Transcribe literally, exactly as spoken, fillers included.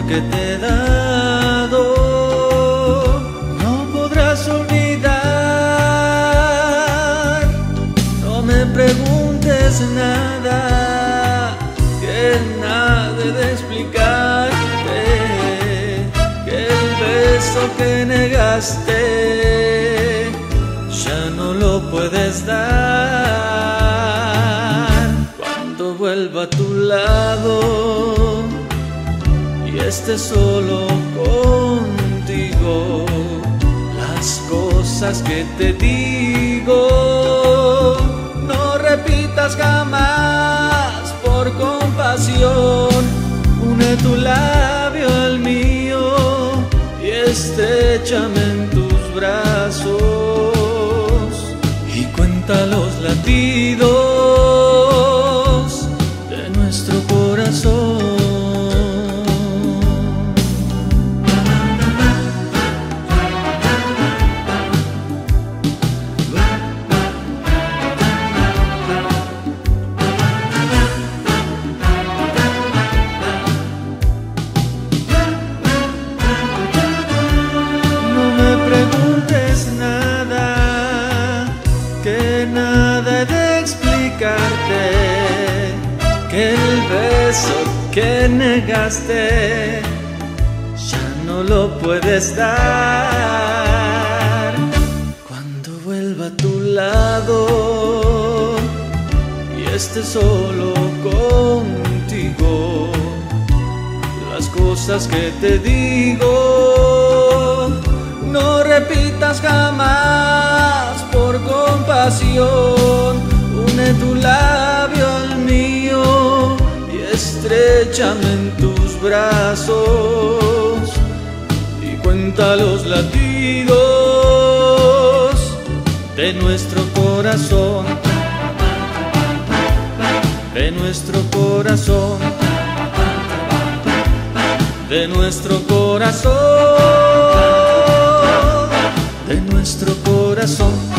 que te he dado no podrás olvidar. No me preguntes nada, que nada he de explicarte, que el beso que negaste ya no lo puedes dar. Cuando vuelva a tu lado y esté solo contigo, las cosas que te digo no repitas jamás por compasión. Une tu labio al mío y estréchame en tus brazos y cuenta los latidos de nuestro corazón. Nada he de explicarte, que el beso que negaste ya no lo puedes dar. Cuando vuelva a tu lado y esté solo contigo, las cosas que te digo no repitas jamás por compasión. Une tu labio al mío y estréchame en tus brazos y cuenta los latidos de nuestro corazón, de nuestro corazón, de nuestro corazón, de nuestro corazón.